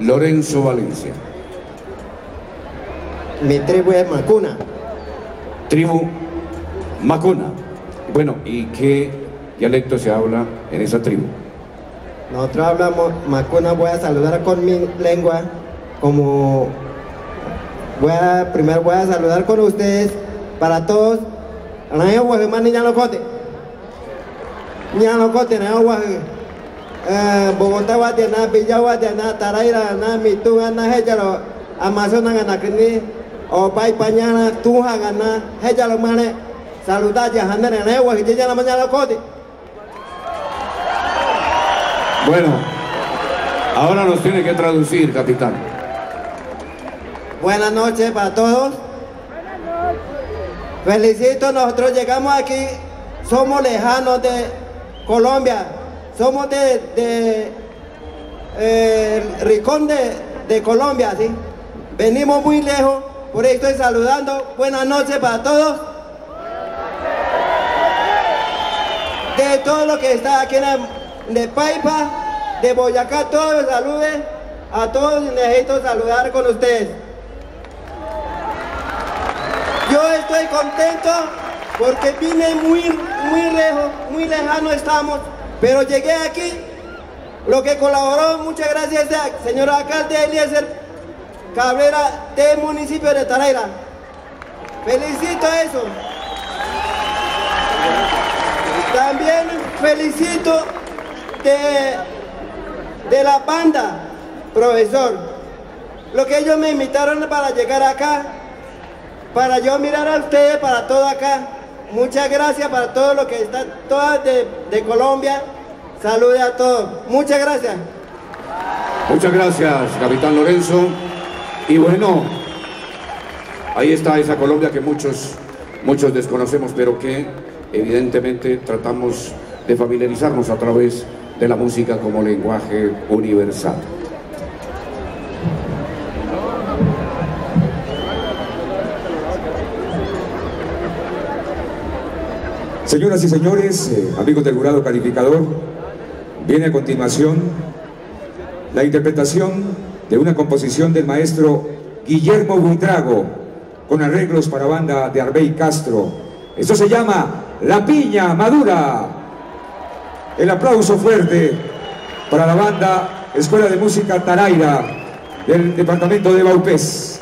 Lorenzo Valencia. Mi tribu es Macuna. Tribu Macuna. Bueno, ¿y qué dialecto se habla en esa tribu? Nosotros hablamos Macuna. Voy a saludar con mi lengua, como primero voy a saludar con ustedes, para todos. Bogotá Guadiana, Villa Guadiana, Taraira, Mitunga, Hejalo, Amazonas, Anacrini, o Pai Pañana, Tuja, Gana, Hejalo Mane, saludar a Janer en Ewa, y ya la mañana Cote. Bueno, ahora nos tiene que traducir, capitán. Buenas noches para todos. Felicito, nosotros llegamos aquí, somos lejanos de Colombia, somos de Rincón de Colombia, ¿sí? Venimos muy lejos, por eso estoy saludando. Buenas noches para todos. De todo lo que está aquí de Paipa, de Boyacá, todos saluden a todos y necesito saludar con ustedes. Yo estoy contento porque vine muy lejos, muy lejano estamos, pero llegué aquí. Lo que colaboró, muchas gracias al señor alcalde Eliezer Cabrera del municipio de Taraira. Felicito eso. También felicito de la banda, profesor. Lo que ellos me invitaron para llegar acá, para yo mirar a ustedes, para todo acá. Muchas gracias para todo lo que están, todas de Colombia. Salude a todos. Muchas gracias. Muchas gracias, capitán Lorenzo. Y bueno, ahí está esa Colombia que muchos desconocemos, pero que evidentemente tratamos de familiarizarnos a través de la música como lenguaje universal. Señoras y señores, amigos del jurado calificador, viene a continuación la interpretación de una composición del maestro Guillermo Buitrago, con arreglos para banda de Arbey Castro. Esto se llama La Piña Madura. El aplauso fuerte para la banda Escuela de Música Taraira del departamento de Vaupés.